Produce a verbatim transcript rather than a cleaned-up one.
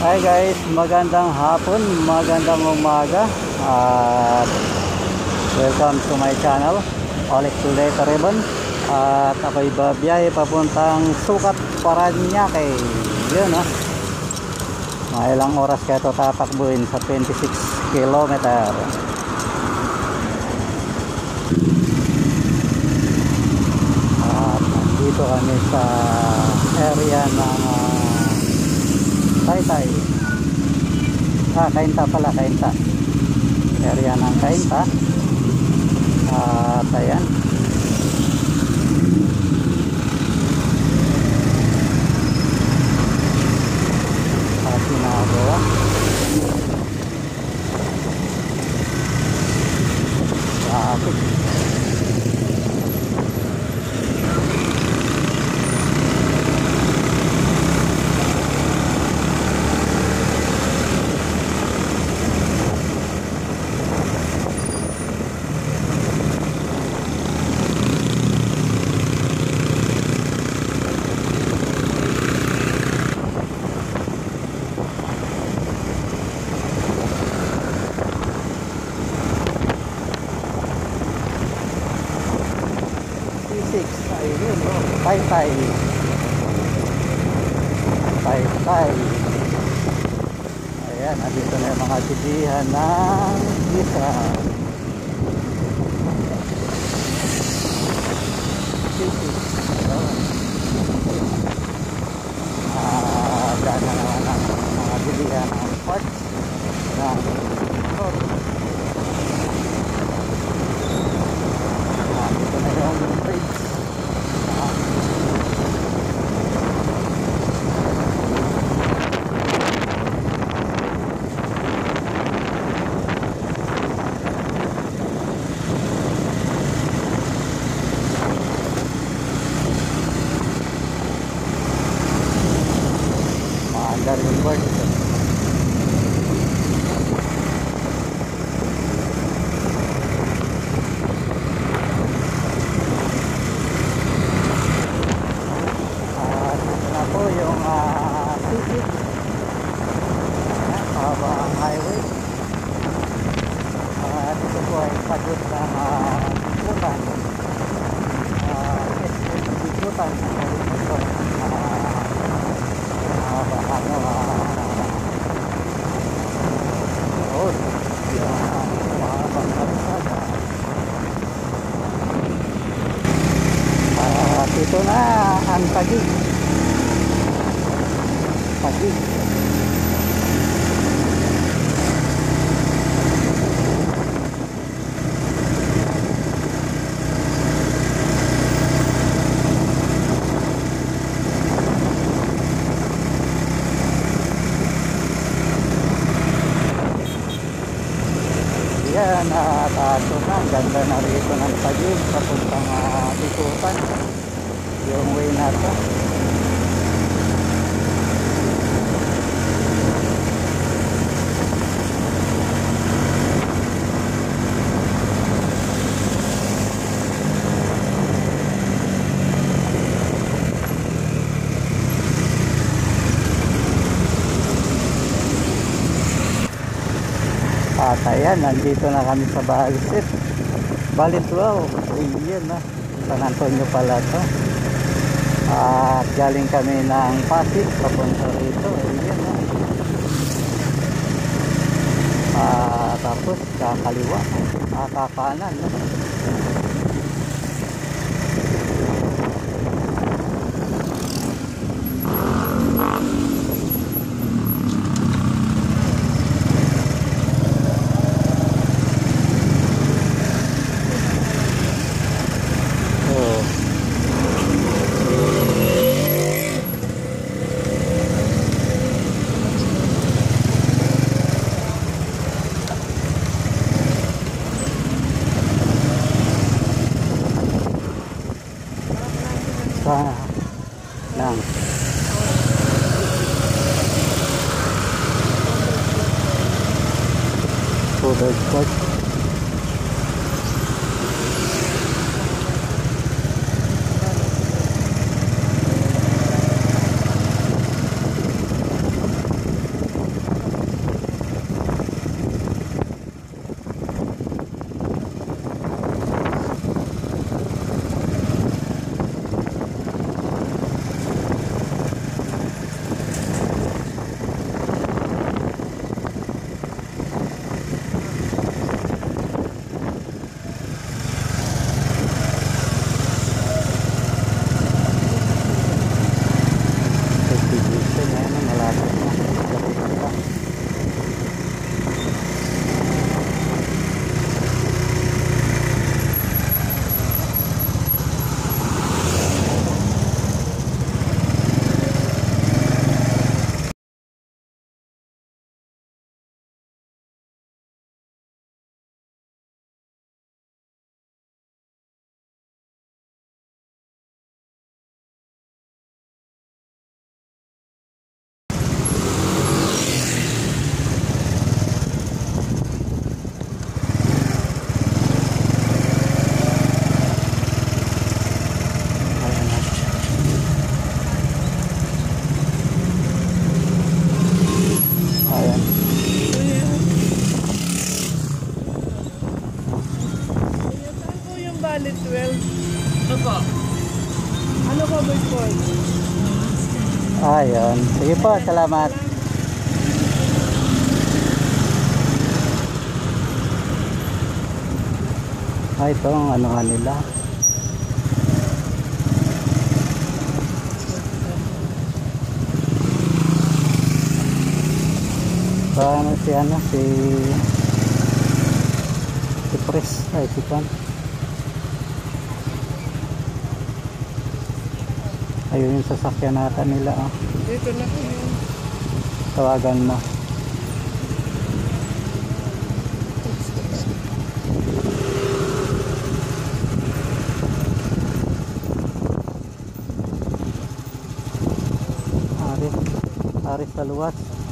Hi guys, magandang hapon, magandang umaga at welcome to my channel, Alex Tuleta Ribbon. At ako'y babiyahe papuntang Sucat, Parañaque. Yun o, mga ilang oras kaya ito tatakbuhin sa twenty-six kilometer. At dito kami sa area ng uh, Taytay. Ah, Kainta pala, Kainta. Area ng Kainta. At ayan. At ginagawa. Traffic. Taytay Taytay. Ayan, nandito na yung mga sidihan ng isa. Ah, dyan na naman ang mga sidihan ng parts ng road. Nandito na yung bridge. Galing board ito. At ito na po yung uh, Sucat. Haba ang highway. At ito po ay sagot ng uh, Sucat. Uh, S M D Sucat. Ito. Haba ano road. Yung mahabang kalsada. At ito na ang Tagig. Tagig. Yan, at ato na, ganda na rito ng Tagig papuntang uh, Itutan yung way na to. At ayan, nandito na kami sa Balisit. Balitwao. Ayan na. San Antonio pala to. At galing kami ng Pasig papunta rito. Ayan na. At tapos kakaliwa. At kakanan. No? Sa lang Food Court. Ayun. Sige po, salamat. Ah, ito ang ano nga nila. Paano si ano, si si Pres, ay si Pan. Ayun yung sasakyan natin nila, oh. Dito na po yun. Tawagan mo. Aris, Aris sa luwas.